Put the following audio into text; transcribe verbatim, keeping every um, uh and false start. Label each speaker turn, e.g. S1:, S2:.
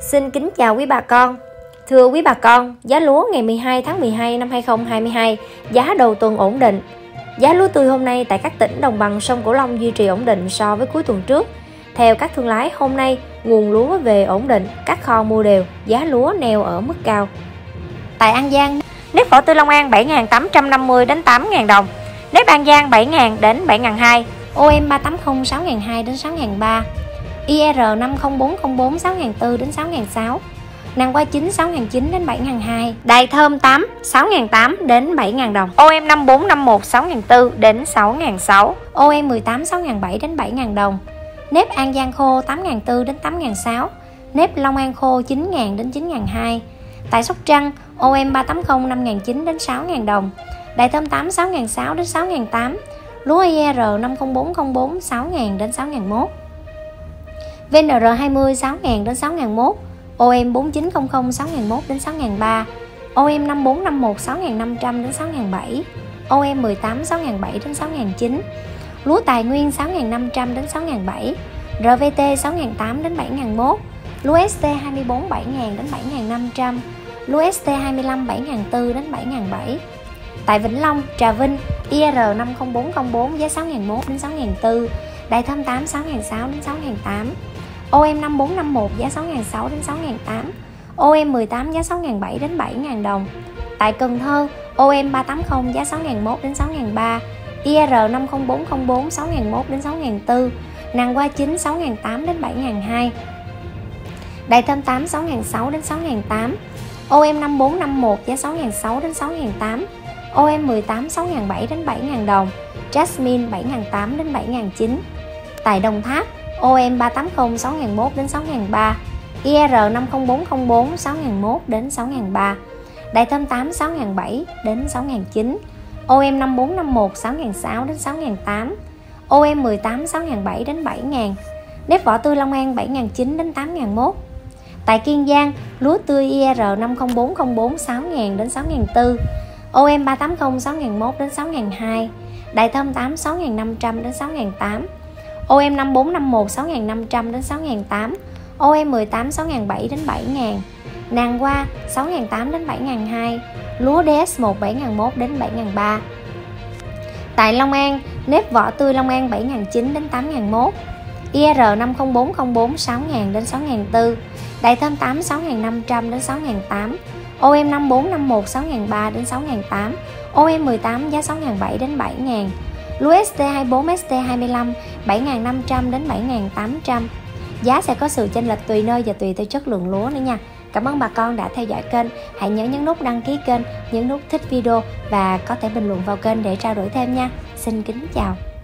S1: Xin kính chào quý bà con. Thưa quý bà con, giá lúa ngày mười hai tháng mười hai năm hai nghìn không trăm hai mươi hai, giá đầu tuần ổn định. Giá lúa tươi hôm nay tại các tỉnh đồng bằng sông Cửu Long duy trì ổn định so với cuối tuần trước. Theo các thương lái, hôm nay nguồn lúa về ổn định, các kho mua đều, giá lúa neo ở mức cao. Tại An Giang, nếp vỏ tươi Long An bảy nghìn tám trăm năm mươi đến tám nghìn đồng, nếp An Giang bảy nghìn đến bảy nghìn hai trăm, O M ba tám không sáu nghìn hai trăm đến sáu nghìn ba trăm, I R năm không bốn không bốn sáu nghìn bốn trăm đến sáu nghìn sáu trăm, nàng hoa chín sáu nghìn chín trăm đến bảy nghìn hai trăm, đài thơm tám sáu nghìn tám trăm đến bảy nghìn đồng, O M năm bốn năm một sáu nghìn bốn trăm đến sáu nghìn sáu trăm, O M mười tám sáu nghìn bảy trăm đến bảy nghìn đồng, nếp An Giang khô tám nghìn bốn trăm đến tám nghìn sáu trăm, nếp Long An khô chín nghìn đến chín nghìn hai trăm. Tại Sóc Trăng, O M ba tám không năm nghìn chín trăm đến sáu nghìn đồng, đài thơm tám sáu nghìn sáu trăm đến sáu nghìn tám trăm, lúa I R năm không bốn không bốn sáu nghìn đến sáu nghìn một trăm, V N R hai mươi sáu nghìn đến sáu nghìn một trăm, O M bốn chín không không sáu nghìn một trăm đến sáu nghìn ba trăm, O M năm bốn năm một sáu nghìn năm trăm đến sáu nghìn bảy trăm, O M mười tám sáu nghìn bảy trăm đến sáu nghìn chín trăm, lúa Tài Nguyên sáu nghìn năm trăm đến sáu nghìn bảy trăm, R V T sáu nghìn tám trăm đến bảy nghìn một trăm, lúa S T hai mươi bốn bảy nghìn đến bảy nghìn năm trăm, lúa S T hai mươi lăm bảy nghìn bốn trăm đến bảy nghìn bảy trăm. Tại Vĩnh Long, Trà Vinh, I R năm không bốn không bốn giá sáu nghìn một trăm đến sáu nghìn bốn trăm, đài thơm tám sáu nghìn sáu trăm đến sáu nghìn tám trăm, O M năm bốn năm một giá sáu nghìn sáu trăm đến sáu nghìn tám trăm, O M mười tám giá sáu nghìn bảy trăm đến bảy nghìn đồng. Tại Cần Thơ, O M ba tám không giá sáu nghìn một trăm đến sáu nghìn ba trăm, I R năm không bốn không bốn sáu nghìn một trăm đến sáu nghìn bốn trăm, nàng hoa chín sáu nghìn tám trăm đến bảy nghìn hai trăm, đài thơm tám sáu nghìn sáu trăm đến sáu nghìn tám trăm, O M năm bốn năm một giá sáu nghìn sáu trăm đến sáu nghìn tám trăm, O M mười tám sáu nghìn bảy trăm đến bảy nghìn đồng, Jasmine bảy nghìn tám trăm đến bảy nghìn chín trăm. Tại Đồng Tháp, O M ba tám không sáu nghìn một trăm đến sáu nghìn ba trăm, I R năm không bốn không bốn sáu nghìn một trăm đến sáu nghìn ba trăm, đài thơm tám sáu nghìn bảy trăm đến sáu nghìn chín trăm, O M năm bốn năm một sáu nghìn sáu trăm đến sáu nghìn tám trăm, O M mười tám sáu nghìn bảy trăm đến bảy nghìn, nếp vỏ tươi Long An bảy nghìn chín trăm đến tám nghìn một trăm. Tại Kiên Giang, lúa tươi I R năm không bốn không bốn sáu nghìn đến sáu nghìn bốn trăm, O M ba tám không sáu nghìn một trăm đến sáu nghìn hai trăm, đài thơm tám sáu nghìn năm trăm đến sáu nghìn tám trăm, O M năm bốn năm một sáu nghìn năm trăm đến sáu nghìn tám trăm, O M mười tám sáu nghìn bảy trăm đến bảy nghìn, nàng hoa sáu nghìn tám trăm đến bảy nghìn hai trăm, lúa D S một bảy nghìn một trăm đến bảy nghìn ba trăm. Tại Long An, nếp vỏ tươi Long An bảy nghìn chín trăm đến tám nghìn một trăm, I R năm không bốn không bốn sáu nghìn đến sáu nghìn bốn trăm, đài thơm tám sáu nghìn năm trăm đến sáu nghìn tám trăm, O M năm bốn năm một sáu nghìn ba trăm đến sáu nghìn tám trăm, O M mười tám giá sáu nghìn bảy trăm đến bảy nghìn, lúa S T hai mươi bốn S T hai mươi lăm bảy nghìn năm trăm đến bảy nghìn tám trăm. Giá sẽ có sự chênh lệch tùy nơi và tùy theo chất lượng lúa nữa nha. Cảm ơn bà con đã theo dõi kênh. Hãy nhớ nhấn nút đăng ký kênh, nhấn nút thích video và có thể bình luận vào kênh để trao đổi thêm nha. Xin kính chào.